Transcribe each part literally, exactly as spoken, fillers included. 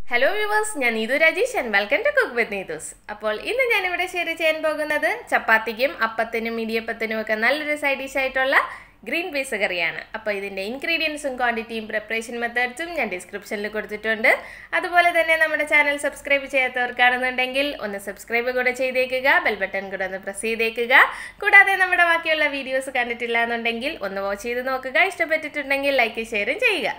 Hello viewers, I am Neethuz and welcome to Cook with Neethuz. അപ്പോൾ ഇന്ന് ഞാൻ ഇവിടെ ഷെയർ ചെയ്യാൻ പോകുന്നത് ചപ്പാത്തിക്കും അപ്പത്തിനും ഇടിയപ്പത്തിനും ഒക്കെ നല്ലൊരു സൈഡ് ഡിഷ് ആയിട്ടുള്ള ഗ്രീൻ പീസ് കറിയാണ്. അപ്പോൾ ഇതിന്റെ ഇൻഗ്രീഡിയൻസും ക്വാണ്ടിറ്റിയും പ്രിപ്പറേഷൻ മെത്തേഡ്സും ഞാൻ ഡിസ്ക്രിപ്ഷനിൽ കൊടുത്തിട്ടുണ്ട്. അതുപോലെ തന്നെ നമ്മുടെ ചാനൽ സബ്സ്ക്രൈബ് ചെയ്യാത്തവർക്കാണെന്നുണ്ടെങ്കിൽ ഒന്ന് സബ്സ്ക്രൈബ് കൂടെ ചെയ്തേക്കുക, ബെൽ ബട്ടൺ കൂടെ ഒന്ന് പ്രസ് ചെയ്തേക്കുക. കൂടാതെ നമ്മുടെ ബാക്കിയുള്ള വീഡിയോസ് കണ്ടിട്ടില്ല എന്നുണ്ടെങ്കിൽ ഒന്ന് വാച്ച് ചെയ്ത് നോക്കുക. ഇഷ്ടപ്പെട്ടിട്ടുണ്ടെങ്കിൽ ലൈക്ക് ഷെയറും ചെയ്യുക.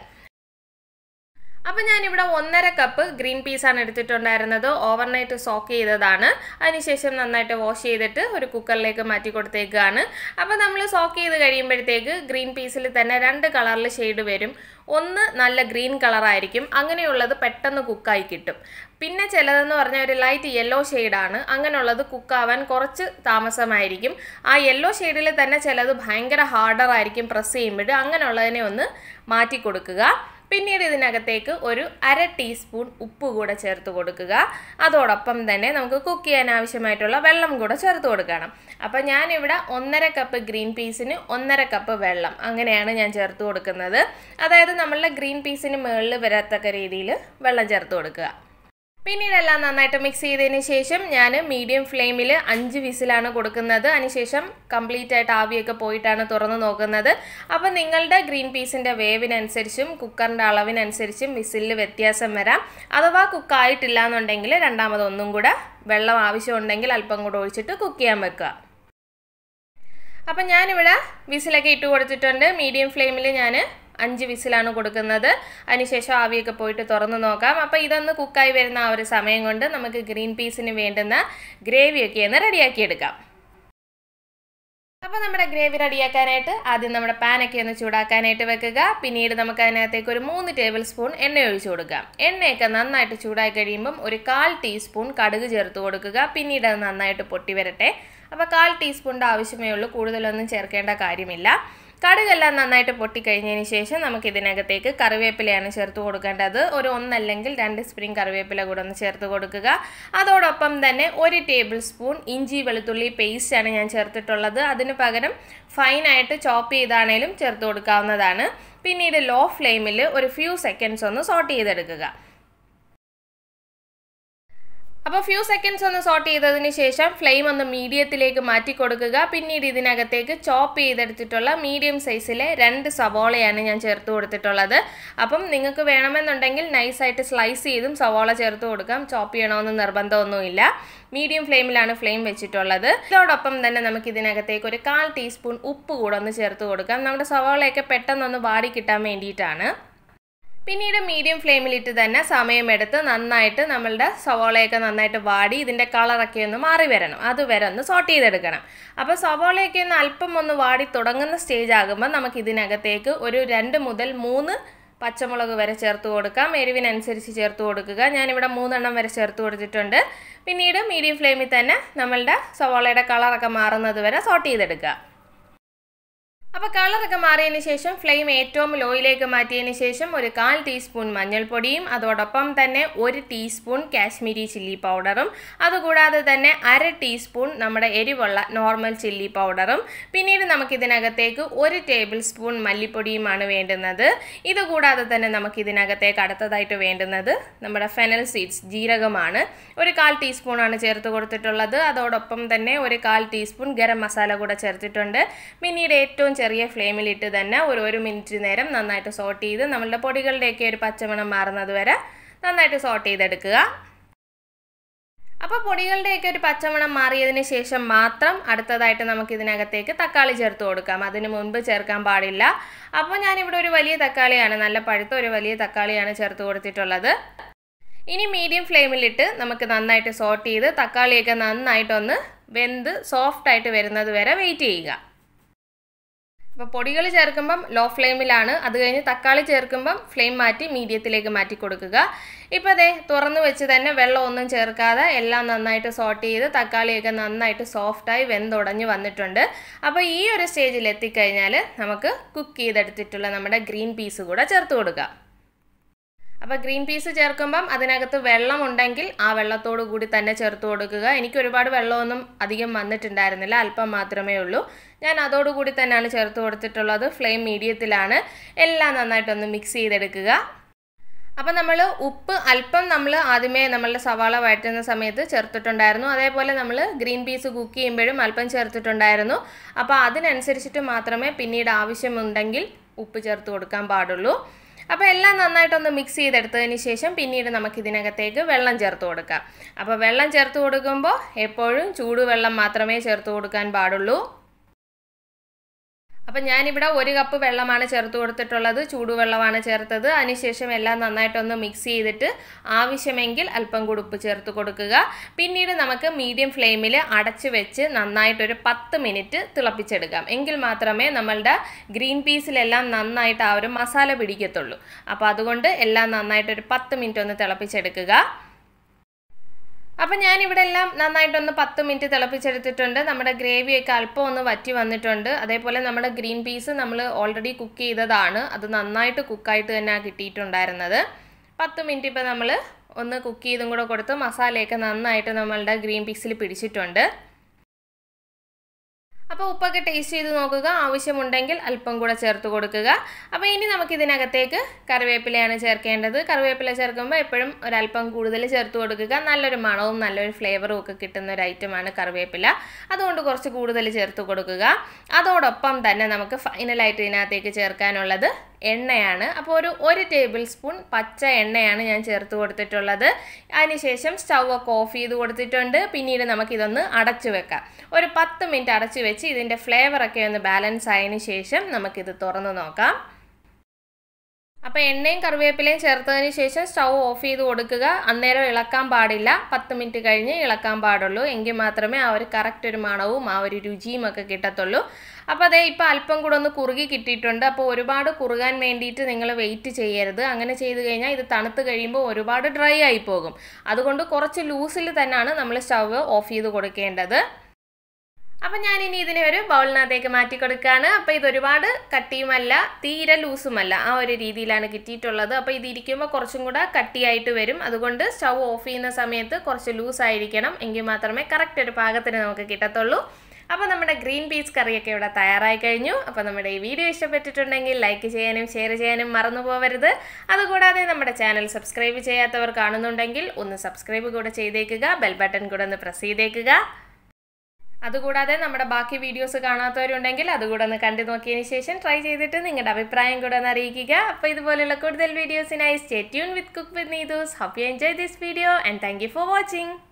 അപ്പോൾ ഞാൻ ഇവിടെ ഒന്നര കപ്പ് ഗ്രീൻ പീസ് ആണ് എടുത്തിട്ടുണ്ടായിരുന്നത്. ഓവർനൈറ്റ് സോക്ക് ചെയ്തതാണ്. അതിനുശേഷം നന്നായിട്ട് വാഷ് ചെയ്തിട്ട് ഒരു കുക്കറിലേക്ക് മാറ്റി കൊടുത്തേക്കാണ്. അപ്പോൾ നമ്മൾ സോക്ക് ചെയ്ത് കഴിയുമ്പോഴത്തേക്ക് ഗ്രീൻ പീസിൽ തന്നെ രണ്ട് കളറിൽ ഷെയ്ഡ് വരും. ഒന്ന് നല്ല ഗ്രീൻ കളറായിരിക്കും, അങ്ങനെയുള്ളത് പെട്ടെന്ന് കുക്കായി കിട്ടും. പിന്നെ ചിലതെന്ന് പറഞ്ഞാൽ ഒരു ലൈറ്റ് യെല്ലോ ഷെയ്ഡാണ്, അങ്ങനെയുള്ളത് കുക്കാവാൻ കുറച്ച് താമസമായിരിക്കും. ആ യെല്ലോ ഷെയ്ഡിൽ തന്നെ ചിലത് ഭയങ്കര ഹാർഡറായിരിക്കും പ്രസ് ചെയ്യുമ്പോൾ, അങ്ങനെയുള്ളതിനെ ഒന്ന് മാറ്റി കൊടുക്കുക. പിന്നീട് ഇതിനകത്തേക്ക് ഒരു അര ടീസ്പൂൺ ഉപ്പ് കൂടെ ചേർത്ത് കൊടുക്കുക. അതോടൊപ്പം തന്നെ നമുക്ക് കുക്ക് ചെയ്യാൻ ആവശ്യമായിട്ടുള്ള വെള്ളം കൂടെ ചേർത്ത് കൊടുക്കണം. അപ്പോൾ ഞാനിവിടെ ഒന്നര കപ്പ് ഗ്രീൻ പീസിന് ഒന്നര കപ്പ് വെള്ളം അങ്ങനെയാണ് ഞാൻ ചേർത്ത് കൊടുക്കുന്നത്. അതായത് നമ്മളുടെ ഗ്രീൻ പീസിന് മുകളിൽ വരത്തക്ക രീതിയിൽ വെള്ളം ചേർത്ത് കൊടുക്കുക. പിന്നീട് എല്ലാം നന്നായിട്ട് മിക്സ് ചെയ്തതിന് ശേഷം ഞാൻ മീഡിയം ഫ്ലെയിമിൽ അഞ്ച് വിസിലാണ് കൊടുക്കുന്നത്. അതിനുശേഷം കംപ്ലീറ്റ് ആയിട്ട് ആവിയൊക്കെ പോയിട്ടാണ് തുറന്ന് നോക്കുന്നത്. അപ്പോൾ നിങ്ങളുടെ ഗ്രീൻ പീസിൻ്റെ വേവിനനുസരിച്ചും കുക്കറിൻ്റെ അളവിനനുസരിച്ചും വിസിലിൽ വ്യത്യാസം വരാം. അഥവാ കുക്കായിട്ടില്ല എന്നുണ്ടെങ്കിൽ രണ്ടാമതൊന്നും കൂടെ വെള്ളം ആവശ്യമുണ്ടെങ്കിൽ അല്പം കൂടെ ഒഴിച്ചിട്ട് കുക്ക് ചെയ്യാൻ വെക്കുക. അപ്പം ഞാനിവിടെ വിസിലൊക്കെ ഇട്ട് കൊടുത്തിട്ടുണ്ട്. മീഡിയം ഫ്ലെയിമിൽ ഞാൻ അഞ്ച് വിസിലാണ് കൊടുക്കുന്നത്. അതിനുശേഷം ആവിയൊക്കെ പോയിട്ട് തുറന്ന് നോക്കാം. അപ്പോൾ ഇതൊന്ന് കുക്കായി വരുന്ന ആ ഒരു സമയം കൊണ്ട് നമുക്ക് ഗ്രീൻ പീസിന് വേണ്ടുന്ന ഗ്രേവിയൊക്കെ ഒന്ന് റെഡിയാക്കിയെടുക്കാം. അപ്പോൾ നമ്മുടെ ഗ്രേവി റെഡിയാക്കാനായിട്ട് ആദ്യം നമ്മുടെ പാനൊക്കെ ഒന്ന് ചൂടാക്കാനായിട്ട് വെക്കുക. പിന്നീട് നമുക്ക് അതിനകത്തേക്ക് ഒരു മൂന്ന് ടേബിൾ സ്പൂൺ എണ്ണ ഒഴിച്ചു കൊടുക്കാം. എണ്ണയൊക്കെ നന്നായിട്ട് ചൂടായി കഴിയുമ്പം ഒരു കാൽ ടീസ്പൂൺ കടുക് ചേർത്ത് കൊടുക്കുക. പിന്നീട് അത് നന്നായിട്ട് പൊട്ടി വരട്ടെ. അപ്പോൾ കാൽ ടീസ്പൂണിൻ്റെ ആവശ്യമേ ഉള്ളൂ, കൂടുതലൊന്നും ചേർക്കേണ്ട കാര്യമില്ല. കടുകെല്ലാം നന്നായിട്ട് പൊട്ടിക്കഴിഞ്ഞതിന് ശേഷം നമുക്ക് ഇതിനകത്തേക്ക് കറിവേപ്പിലയാണ് ചേർത്ത് കൊടുക്കേണ്ടത്. ഒരു ഒന്നല്ലെങ്കിൽ രണ്ട് സ്പ്രിംഗ് കറിവേപ്പില കൂടെ ഒന്ന് ചേർത്ത് കൊടുക്കുക. അതോടൊപ്പം തന്നെ ഒരു ടേബിൾ സ്പൂൺ ഇഞ്ചി വെളുത്തുള്ളി പേസ്റ്റാണ് ഞാൻ ചേർത്തിട്ടുള്ളത്. അതിന് പകരം ഫൈനായിട്ട് ചോപ്പ് ചെയ്താണേലും ചേർത്ത് കൊടുക്കാവുന്നതാണ്. പിന്നീട് ലോ ഫ്ലെയിമിൽ ഒരു ഫ്യൂ സെക്കൻഡ്സ് ഒന്ന് സോട്ട് ചെയ്തെടുക്കുക. അപ്പോൾ ഫ്യൂ സെക്കൻഡ്സ് ഒന്ന് സോട്ട് ചെയ്തതിന് ശേഷം ഫ്ലെയിം ഒന്ന് മീഡിയത്തിലേക്ക് മാറ്റി കൊടുക്കുക. പിന്നീട് ഇതിനകത്തേക്ക് ചോപ്പ് ചെയ്തെടുത്തിട്ടുള്ള മീഡിയം സൈസിലെ രണ്ട് സവോളയാണ് ഞാൻ ചേർത്ത് കൊടുത്തിട്ടുള്ളത്. അപ്പം നിങ്ങൾക്ക് വേണമെന്നുണ്ടെങ്കിൽ നൈസായിട്ട് സ്ലൈസ് ചെയ്തും സവോള ചേർത്ത് കൊടുക്കാം. ചോപ്പ് ചെയ്യണമെന്ന് നിർബന്ധമൊന്നുമില്ല. മീഡിയം ഫ്ലെയിമിലാണ് ഫ്ലെയിം വെച്ചിട്ടുള്ളത്. ഇതോടൊപ്പം തന്നെ നമുക്ക് ഇതിനകത്തേക്ക് ഒരു കാൽ ടീസ്പൂൺ ഉപ്പ് കൂടെ ഒന്ന് ചേർത്ത് കൊടുക്കാം. നമ്മുടെ സവോളയൊക്കെ പെട്ടെന്നൊന്ന് വാടി കിട്ടാൻ വേണ്ടിയിട്ടാണ്. പിന്നീട് മീഡിയം ഫ്ലെയിമിലിട്ട് തന്നെ സമയമെടുത്ത് നന്നായിട്ട് നമ്മളുടെ സവോളയൊക്കെ നന്നായിട്ട് വാടി ഇതിൻ്റെ കളറൊക്കെ ഒന്ന് മാറി വരണം. അതുവരെ ഒന്ന് സോട്ട് ചെയ്തെടുക്കണം. അപ്പോൾ സവോളയൊക്കെ ഒന്ന് അല്പം ഒന്ന് വാടി തുടങ്ങുന്ന സ്റ്റേജ് ആകുമ്പോൾ നമുക്ക് ഇതിനകത്തേക്ക് ഒരു രണ്ട് മുതൽ മൂന്ന് പച്ചമുളക് വരെ ചേർത്ത് കൊടുക്കാം. എരിവിനനുസരിച്ച് ചേർത്ത് കൊടുക്കുക. ഞാനിവിടെ മൂന്നെണ്ണം വരെ ചേർത്ത് കൊടുത്തിട്ടുണ്ട്. പിന്നീട് മീഡിയം ഫ്ലെയിമിൽ തന്നെ നമ്മളുടെ സവോളയുടെ കളറൊക്കെ മാറുന്നത് വരെ സോട്ട് ചെയ്തെടുക്കുക. അപ്പോൾ കളറൊക്കെ മാറിയതിന് ശേഷം ഫ്ലെയിം ഏറ്റവും ലോയിലേക്ക് മാറ്റിയതിന് ശേഷം ഒരു കാൽ ടീസ്പൂൺ മഞ്ഞൾപ്പൊടിയും അതോടൊപ്പം തന്നെ ഒരു ടീസ്പൂൺ കാശ്മീരി ചില്ലി പൗഡറും അതുകൂടാതെ തന്നെ അര ടീസ്പൂൺ നമ്മുടെ എരിവുള്ള നോർമൽ ചില്ലി പൗഡറും പിന്നീട് നമുക്കിതിനകത്തേക്ക് ഒരു ടേബിൾ സ്പൂൺ മല്ലിപ്പൊടിയുമാണ് വേണ്ടുന്നത്. ഇതുകൂടാതെ തന്നെ നമുക്കിതിനകത്തേക്ക് അടുത്തതായിട്ട് വേണ്ടുന്നത് നമ്മുടെ ഫെനൽ സീഡ്സ് ജീരകമാണ്. ഒരു കാൽ ടീസ്പൂണാണ് ചേർത്ത് കൊടുത്തിട്ടുള്ളത്. അതോടൊപ്പം തന്നെ ഒരു കാൽ ടീസ്പൂൺ ഗരം മസാല കൂടെ ചേർത്തിട്ടുണ്ട്. പിന്നീട് ഏറ്റവും ചെറിയ ഫ്ലെയിമിലിട്ട് തന്നെ ഒരു ഒരു മിനിറ്റ് നേരം നന്നായിട്ട് സോട്ട് ചെയ്ത് നമ്മളുടെ പൊടികളുടെയൊക്കെ ഒരു പച്ചമണം മാറുന്നത് വരെ നന്നായിട്ട് സോട്ട് ചെയ്തെടുക്കുക. അപ്പോൾ പൊടികളുടെയൊക്കെ ഒരു പച്ചമണം മാറിയതിന് ശേഷം മാത്രം അടുത്തതായിട്ട് നമുക്ക് ഇതിനകത്തേക്ക് തക്കാളി ചേർത്ത് കൊടുക്കാം. അതിന് മുൻപ് ചേർക്കാൻ പാടില്ല. അപ്പോൾ ഞാനിവിടെ ഒരു വലിയ തക്കാളിയാണ്, നല്ല പഴുത്ത ഒരു വലിയ തക്കാളിയാണ് ചേർത്ത് കൊടുത്തിട്ടുള്ളത്. ഇനി മീഡിയം ഫ്ലെയിമിലിട്ട് നമുക്ക് നന്നായിട്ട് സോട്ട് ചെയ്ത് തക്കാളിയൊക്കെ നന്നായിട്ടൊന്ന് വെന്ത് സോഫ്റ്റായിട്ട് വരുന്നത് വരെ വെയിറ്റ് ചെയ്യുക. അപ്പോൾ പൊടികൾ ചേർക്കുമ്പം ലോ ഫ്ലെയിമിലാണ്. അത് കഴിഞ്ഞ് തക്കാളി ചേർക്കുമ്പം ഫ്ലെയിം മാറ്റി മീഡിയത്തിലേക്ക് മാറ്റി കൊടുക്കുക. ഇപ്പോൾ അതേ തുറന്ന് വെച്ച് തന്നെ വെള്ളമൊന്നും ചേർക്കാതെ എല്ലാം നന്നായിട്ട് സോട്ട് ചെയ്ത് തക്കാളിയൊക്കെ നന്നായിട്ട് സോഫ്റ്റായി വെന്തുടഞ്ഞ് വന്നിട്ടുണ്ട്. അപ്പോൾ ഈ ഒരു സ്റ്റേജിൽ എത്തിക്കഴിഞ്ഞാൽ നമുക്ക് കുക്ക് ചെയ്തെടുത്തിട്ടുള്ള നമ്മുടെ ഗ്രീൻ പീസ് കൂടെ ചേർത്ത് കൊടുക്കാം. അപ്പോൾ ഗ്രീൻ പീസ് ചേർക്കുമ്പം അതിനകത്ത് വെള്ളം ഉണ്ടെങ്കിൽ ആ വെള്ളത്തോടു കൂടി തന്നെ ചേർത്ത് കൊടുക്കുക. എനിക്ക് ഒരുപാട് വെള്ളമൊന്നും അധികം വന്നിട്ടുണ്ടായിരുന്നില്ല, അല്പം മാത്രമേ ഉള്ളൂ. ഞാൻ അതോടുകൂടി തന്നെയാണ് ചേർത്ത് കൊടുത്തിട്ടുള്ളത്. ഫ്ലെയിം മീഡിയത്തിലാണ്. എല്ലാം നന്നായിട്ടൊന്ന് മിക്സ് ചെയ്തെടുക്കുക. അപ്പോൾ നമ്മൾ ഉപ്പ് അല്പം നമ്മൾ ആദ്യമേ നമ്മളുടെ സവാള വഴറ്റുന്ന സമയത്ത് ചേർത്തിട്ടുണ്ടായിരുന്നു. അതേപോലെ നമ്മൾ ഗ്രീൻ പീസ് കുക്ക് ചെയ്യുമ്പോഴും അല്പം ചേർത്തിട്ടുണ്ടായിരുന്നു. അപ്പോൾ അതിനനുസരിച്ചിട്ട് മാത്രമേ പിന്നീട് ആവശ്യമുണ്ടെങ്കിൽ ഉപ്പ് ചേർത്ത് കൊടുക്കാൻ പാടുള്ളൂ. അപ്പോൾ എല്ലാം നന്നായിട്ടൊന്ന് മിക്സ് ചെയ്തെടുത്തതിന് ശേഷം പിന്നീട് നമുക്കിതിനകത്തേക്ക് വെള്ളം ചേർത്ത് കൊടുക്കാം. അപ്പോൾ വെള്ളം ചേർത്ത് കൊടുക്കുമ്പോൾ എപ്പോഴും ചൂടുവെള്ളം മാത്രമേ ചേർത്ത് കൊടുക്കാൻ പാടുള്ളൂ. അപ്പോൾ ഞാനിവിടെ ഒരു കപ്പ് വെള്ളമാണ് ചേർത്ത് കൊടുത്തിട്ടുള്ളത്, ചൂടുവെള്ളമാണ് ചേർത്തത്. അതിനുശേഷം എല്ലാം നന്നായിട്ടൊന്ന് മിക്സ് ചെയ്തിട്ട് ആവശ്യമെങ്കിൽ അല്പം കൂടി ഉപ്പ് ചേർത്ത് കൊടുക്കുക. പിന്നീട് നമുക്ക് മീഡിയം ഫ്ലെയിമിൽ അടച്ച് വെച്ച് നന്നായിട്ടൊരു പത്ത് മിനിറ്റ് തിളപ്പിച്ചെടുക്കാം. എങ്കിൽ മാത്രമേ നമ്മളുടെ ഗ്രീൻ പീസിലെല്ലാം നന്നായിട്ട് ആ ഒരു മസാല പിടിക്കത്തുള്ളൂ. അപ്പോൾ അതുകൊണ്ട് എല്ലാം നന്നായിട്ടൊരു പത്ത് മിനിറ്റ് ഒന്ന് തിളപ്പിച്ചെടുക്കുക. അപ്പോൾ ഞാനിവിടെ എല്ലാം നന്നായിട്ടൊന്ന് പത്ത് മിനിറ്റ് തിളപ്പിച്ചെടുത്തിട്ടുണ്ട്. നമ്മുടെ ഗ്രേവിയൊക്കെ അല്പം ഒന്ന് വറ്റി വന്നിട്ടുണ്ട്. അതേപോലെ നമ്മുടെ ഗ്രീൻ പീസ് നമ്മൾ ഓൾറെഡി കുക്ക് ചെയ്തതാണ്, അത് നന്നായിട്ട് കുക്കായിട്ട് തന്നെ കിട്ടിയിട്ടുണ്ടായിരുന്നത്. പത്ത് മിനിറ്റ് ഇപ്പോൾ നമ്മൾ ഒന്ന് കുക്ക് ചെയ്തും കൂടെ കൊടുത്ത് മസാലയൊക്കെ നന്നായിട്ട് നമ്മളുടെ ഗ്രീൻ പീസിൽ പിടിച്ചിട്ടുണ്ട്. അപ്പോൾ ഉപ്പൊക്കെ ടേസ്റ്റ് ചെയ്ത് നോക്കുക, ആവശ്യമുണ്ടെങ്കിൽ അല്പം കൂടെ ചേർത്ത് കൊടുക്കുക. അപ്പോൾ ഇനി നമുക്കിതിനകത്തേക്ക് കറിവേപ്പിലയാണ് ചേർക്കേണ്ടത്. കറിവേപ്പില ചേർക്കുമ്പോൾ എപ്പോഴും ഒരല്പം കൂടുതൽ ചേർത്ത് കൊടുക്കുക. നല്ലൊരു മണവും നല്ലൊരു ഫ്ലേവറും ഒക്കെ കിട്ടുന്ന ഒരു ഐറ്റമാണ് കറിവേപ്പില, അതുകൊണ്ട് കുറച്ച് കൂടുതൽ ചേർത്ത് കൊടുക്കുക. അതോടൊപ്പം തന്നെ നമുക്ക് ഫൈനലായിട്ട് ഇതിനകത്തേക്ക് ചേർക്കാനുള്ളത് എണ്ണയാണ്. അപ്പോൾ ഒരു ഒരു ടേബിൾ സ്പൂൺ പച്ച എണ്ണയാണ് ഞാൻ ചേർത്ത് കൊടുത്തിട്ടുള്ളത്. അതിനുശേഷം സ്റ്റൗ ഒക്കെ ഓഫ് ചെയ്ത് കൊടുത്തിട്ടുണ്ട്. പിന്നീട് നമുക്കിതൊന്ന് അടച്ചു വെക്കാം. ഒരു പത്ത് മിനിറ്റ് അടച്ചു വെച്ച് ഇതിൻ്റെ ഫ്ലേവറൊക്കെ ഒന്ന് ബാലൻസ് ആയതിനു ശേഷം നമുക്കിത് തുറന്ന് നോക്കാം. അപ്പോൾ എണ്ണയും കറിവേപ്പിലയും ചേർത്തതിന് ശേഷം സ്റ്റൗ ഓഫ് ചെയ്ത് കൊടുക്കുക. അന്നേരം ഇളക്കാൻ പാടില്ല, പത്ത് മിനിറ്റ് കഴിഞ്ഞ് ഇളക്കാൻ പാടുള്ളൂ. എങ്കിൽ മാത്രമേ ആ ഒരു കറക്റ്റ് ഒരു മണവും ആ ഒരു രുചിയും ഒക്കെ കിട്ടത്തുള്ളൂ. അപ്പോൾ അതേ ഇപ്പോൾ അല്പം കൂടെ ഒന്ന് കുറുകി കിട്ടിയിട്ടുണ്ട്. അപ്പോൾ ഒരുപാട് കുറുകാൻ വേണ്ടിയിട്ട് നിങ്ങൾ വെയിറ്റ് ചെയ്യരുത്. അങ്ങനെ ചെയ്ത് കഴിഞ്ഞാൽ ഇത് തണുത്ത് കഴിയുമ്പോൾ ഒരുപാട് ഡ്രൈ ആയി പോകും. അതുകൊണ്ട് കുറച്ച് ലൂസിൽ തന്നെയാണ് നമ്മൾ സ്റ്റൗ ഓഫ് ചെയ്ത് കൊടുക്കേണ്ടത്. അപ്പം ഞാനിനി ഇതിനെ ഒരു ബൗളിനകത്തേക്ക് മാറ്റി കൊടുക്കുകയാണ്. അപ്പോൾ ഇതൊരുപാട് കട്ടിയുമല്ല തീരെ ലൂസുമല്ല, ആ ഒരു രീതിയിലാണ് കിട്ടിയിട്ടുള്ളത്. അപ്പോൾ ഇതിരിക്കുമ്പോൾ കുറച്ചും കൂടെ കട്ടിയായിട്ട് വരും. അതുകൊണ്ട് സ്റ്റൗ ഓഫ് ചെയ്യുന്ന സമയത്ത് കുറച്ച് ലൂസായിരിക്കണം, എങ്കിൽ മാത്രമേ കറക്റ്റ് ഒരു പാകത്തിന് നമുക്ക് കിട്ടത്തുള്ളൂ. അപ്പോൾ നമ്മുടെ ഗ്രീൻ പീസ് കറിയൊക്കെ ഇവിടെ തയ്യാറായി കഴിഞ്ഞു. അപ്പോൾ നമ്മുടെ ഈ വീഡിയോ ഇഷ്ടപ്പെട്ടിട്ടുണ്ടെങ്കിൽ ലൈക്ക് ചെയ്യാനും ഷെയർ ചെയ്യാനും മറന്നു പോകരുത്. അതുകൂടാതെ നമ്മുടെ ചാനൽ സബ്സ്ക്രൈബ് ചെയ്യാത്തവർ കാണുന്നുണ്ടെങ്കിൽ ഒന്ന് സബ്സ്ക്രൈബ് കൂടെ ചെയ്തേക്കുക, ബെൽ ബട്ടൺ കൂടെ ഒന്ന് പ്രസ് ചെയ്തേക്കുക. അതുകൂടാതെ നമ്മുടെ ബാക്കി വീഡിയോസ് കാണാത്തവരുണ്ടെങ്കിൽ അതുകൂടെ ഒന്ന് കണ്ടു നോക്കിയതിന് ശേഷം ട്രൈ ചെയ്തിട്ട് നിങ്ങളുടെ അഭിപ്രായം കൂടെ ഒന്ന് അറിയിക്കുക. അപ്പോൾ ഇതുപോലെയുള്ള കൂടുതൽ വീഡിയോസിനായി stay tune with cook with Neethu's. Hope you enjoy this video and thank you for watching.